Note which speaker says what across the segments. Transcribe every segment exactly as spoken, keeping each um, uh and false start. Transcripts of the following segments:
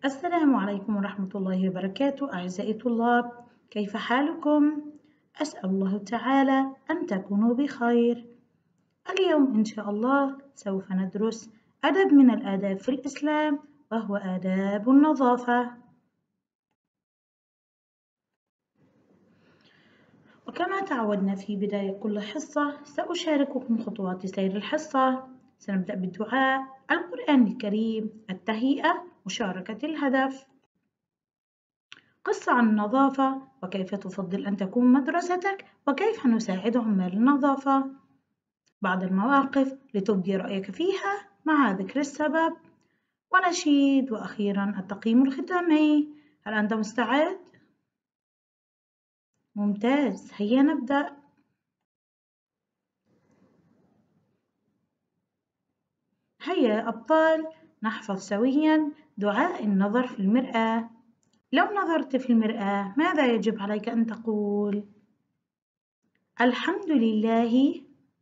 Speaker 1: السلام عليكم ورحمة الله وبركاته. أعزائي الطلاب، كيف حالكم؟ أسأل الله تعالى أن تكونوا بخير. اليوم إن شاء الله سوف ندرس أدب من الآداب في الإسلام، وهو آداب النظافة. وكما تعودنا في بداية كل حصة، سأشارككم خطوات سير الحصة. سنبدأ بالدعاء، القرآن الكريم، التهيئة، مشاركة الهدف. قصة عن النظافة، وكيف تفضل أن تكون مدرستك، وكيف نساعد عمال النظافة. بعض المواقف لتبدي رأيك فيها مع ذكر السبب، ونشيد، وأخيرا التقييم الختامي. هل أنت مستعد؟ ممتاز، هيا نبدأ. هيا يا أبطال، نحفظ سويا دعاء النظر في المرآة. لو نظرت في المرآة ماذا يجب عليك أن تقول؟ الحمد لله،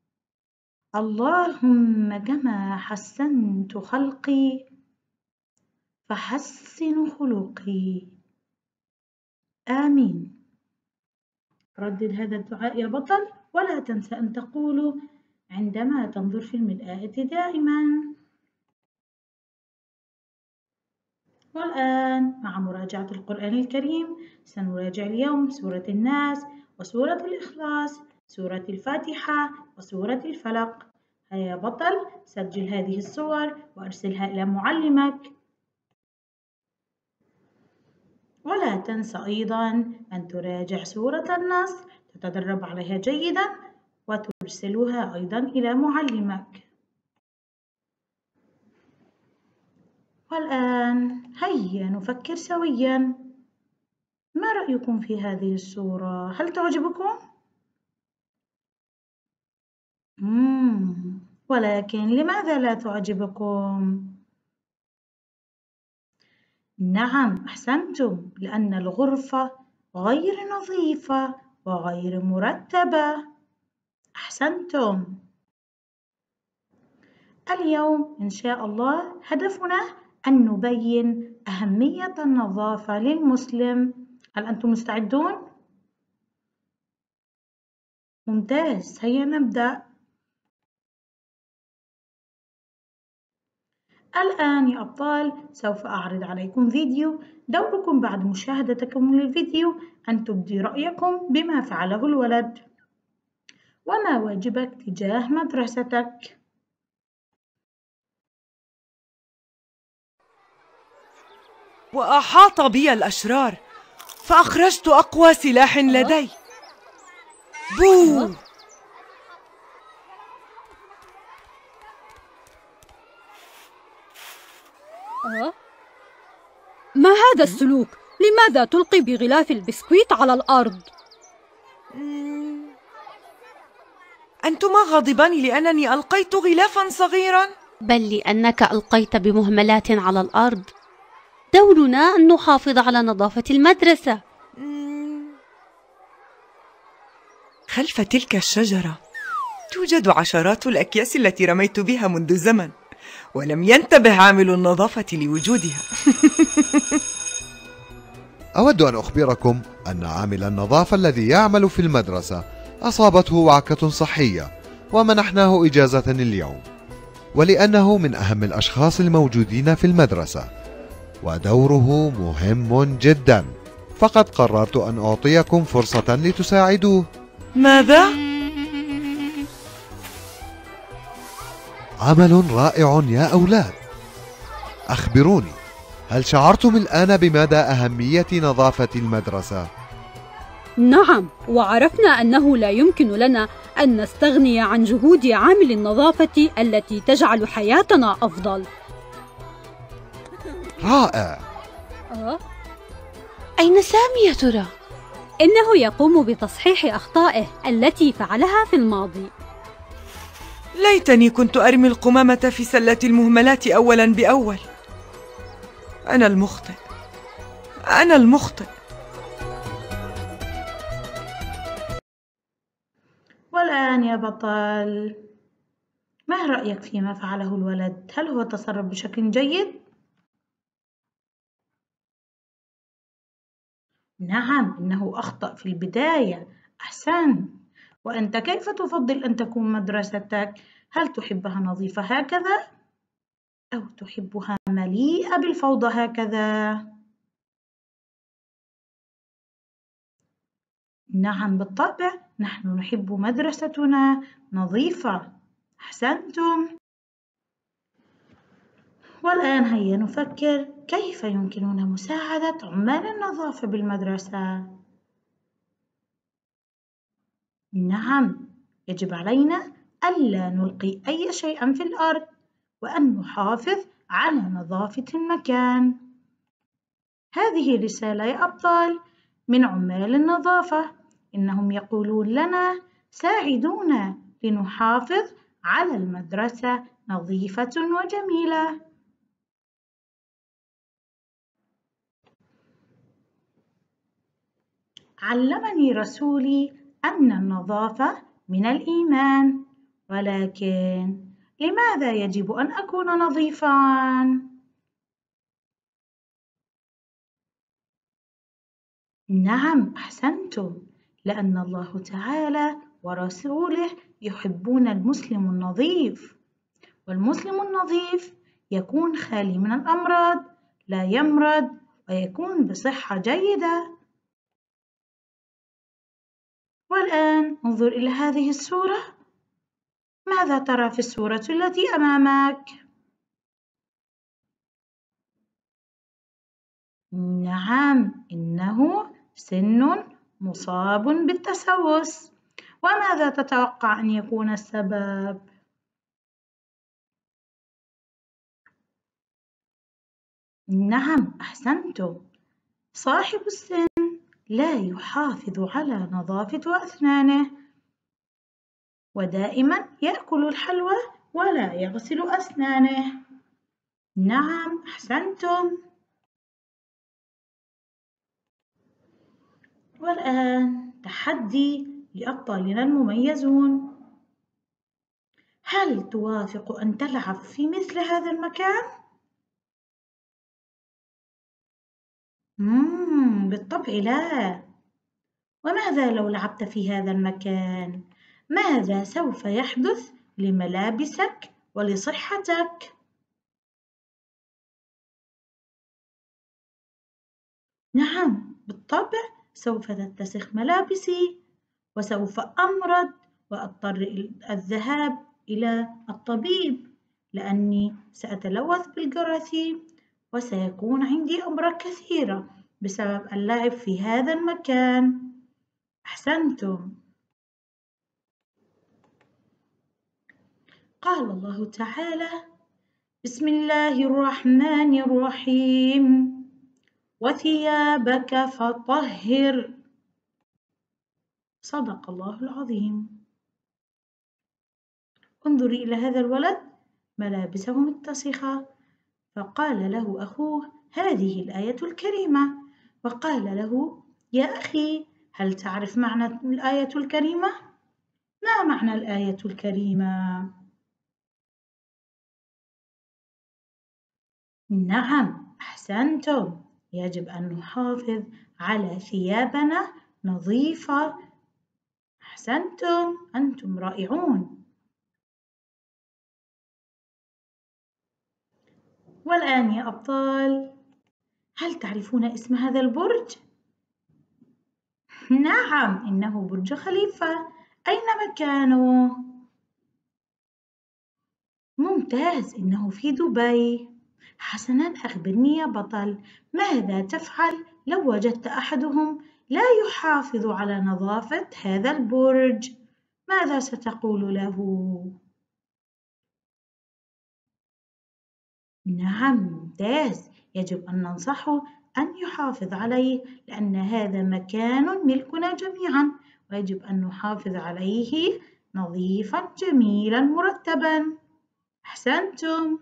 Speaker 1: اللهم كما حسنت خلقي فحسن خلقي، آمين. ردد هذا الدعاء يا بطل، ولا تنسى أن تقوله عندما تنظر في المرآة دائما. والآن مع مراجعة القرآن الكريم سنراجع اليوم سورة الناس، وسورة الإخلاص، سورة الفاتحة، وسورة الفلق. هيا يا بطل، سجل هذه الصور وأرسلها إلى معلمك. ولا تنسى أيضا أن تراجع سورة النصر، تتدرب عليها جيدا وترسلها أيضا إلى معلمك. والآن هيا نفكر سويا، ما رأيكم في هذه السورة؟ هل تعجبكم؟ مم. ولكن لماذا لا تعجبكم؟ نعم، أحسنتم، لأن الغرفة غير نظيفة وغير مرتبة. أحسنتم. اليوم إن شاء الله هدفنا أن نبين أهمية النظافة للمسلم. هل أنتم مستعدون؟ ممتاز، هيا نبدأ. الآن يا أبطال سوف أعرض عليكم فيديو. دوركم بعد مشاهدتكم للفيديو أن تبدي رأيكم بما فعله الولد، وما واجبك تجاه مدرستك.
Speaker 2: وأحاط بي الأشرار فأخرجت أقوى سلاح لدي. بو!
Speaker 3: ما هذا السلوك؟ لماذا تلقي بغلاف البسكويت على الأرض؟
Speaker 2: أنتما غاضبان لأنني ألقيت غلافا صغيرا؟
Speaker 4: بل لأنك ألقيت بمهملات على الأرض. دورنا أن نحافظ على نظافة المدرسة.
Speaker 2: خلف تلك الشجرة توجد عشرات الأكياس التي رميت بها منذ زمن، ولم ينتبه عامل النظافة لوجودها.
Speaker 5: أود أن أخبركم أن عامل النظافة الذي يعمل في المدرسة أصابته وعكة صحية، ومنحناه إجازة اليوم، ولأنه من أهم الأشخاص الموجودين في المدرسة ودوره مهم جدا، فقد قررت أن أعطيكم فرصة لتساعدوه.
Speaker 2: ماذا؟
Speaker 5: عمل رائع يا أولاد. أخبروني، هل شعرتم الآن بمدى أهمية نظافة المدرسة؟
Speaker 3: نعم، وعرفنا أنه لا يمكن لنا أن نستغني عن جهود عامل النظافة التي تجعل حياتنا أفضل.
Speaker 5: رائع.
Speaker 3: أه؟
Speaker 4: أين سامي يا ترى؟
Speaker 3: إنه يقوم بتصحيح أخطائه التي فعلها في الماضي.
Speaker 2: ليتني كنت أرمي القمامة في سلة المهملات أولا بأول. أنا المخطئ، أنا المخطئ.
Speaker 1: والآن يا بطل، ما رأيك فيما فعله الولد؟ هل هو تصرف بشكل جيد؟ نعم، إنه أخطأ في البداية. أحسنت. وأنت كيف تفضل أن تكون مدرستك؟ هل تحبها نظيفة هكذا؟ أو تحبها مليئة بالفوضى هكذا؟ نعم بالطبع، نحن نحب مدرستنا نظيفة. أحسنتم. والآن هيا نفكر كيف يمكننا مساعدة عمال النظافة بالمدرسة؟ نعم، يجب علينا ألا نلقي أي شيء في الأرض، وأن نحافظ على نظافة المكان. هذه رسالة يا أبطال من عمال النظافة، إنهم يقولون لنا ساعدونا لنحافظ على المدرسة نظيفة وجميلة. علمني رسولي أن النظافة من الإيمان، ولكن لماذا يجب أن أكون نظيفاً؟ نعم أحسنتم، لأن الله تعالى ورسوله يحبون المسلم النظيف، والمسلم النظيف يكون خالي من الأمراض، لا يمرض ويكون بصحة جيدة. والآن انظر إلى هذه الصورة. ماذا ترى في الصورة التي أمامك؟ نعم، إنه سن مصاب بالتسوس. وماذا تتوقع أن يكون السبب؟ نعم أحسنتم، صاحب السن لا يحافظ على نظافة أسنانه، ودائما يأكل الحلوى ولا يغسل أسنانه. نعم أحسنتم. والآن تحدي لأبطالنا المميزون. هل توافق أن تلعب في مثل هذا المكان؟ مم بالطبع لا. وماذا لو لعبت في هذا المكان؟ ماذا سوف يحدث لملابسك ولصحتك؟ نعم بالطبع، سوف تتسخ ملابسي وسوف أمرض وأضطر إلى الذهاب إلى الطبيب، لأني سأتلوث بالجراثيم وسيكون عندي أمراض كثيرة بسبب اللعب في هذا المكان. أحسنتم. قال الله تعالى: بسم الله الرحمن الرحيم، وثيابك فطهر. صدق الله العظيم. انظري إلى هذا الولد، ملابسه متسخة، فقال له أخوه: هذه الآية الكريمة. وقال له: يا أخي، هل تعرف معنى الآية الكريمة؟ ما معنى الآية الكريمة؟ نعم أحسنتم، يجب أن نحافظ على ثيابنا نظيفة. أحسنتم، أنتم رائعون. والآن يا أبطال، هل تعرفون اسم هذا البرج؟ نعم، إنه برج خليفة. أين مكانه؟ ممتاز، إنه في دبي. حسناً، أخبرني يا بطل، ماذا تفعل لو وجدت أحدهم لا يحافظ على نظافة هذا البرج؟ ماذا ستقول له؟ نعم ممتاز، يجب أن ننصحه أن يحافظ عليه، لأن هذا مكان ملكنا جميعاً، ويجب أن نحافظ عليه نظيفاً جميلاً مرتباً. أحسنتم.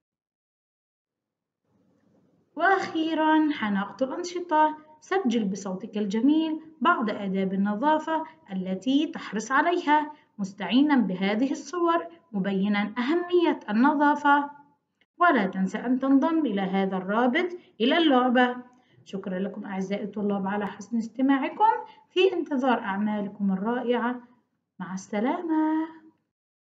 Speaker 1: وأخيراً حان وقت الأنشطة. سجل بصوتك الجميل بعض آداب النظافة التي تحرص عليها، مستعيناً بهذه الصور مبيناً أهمية النظافة. ولا تنسى أن تنضم إلى هذا الرابط إلى اللعبة. شكرا لكم أعزائي الطلاب على حسن استماعكم، في انتظار أعمالكم الرائعة. مع السلامة.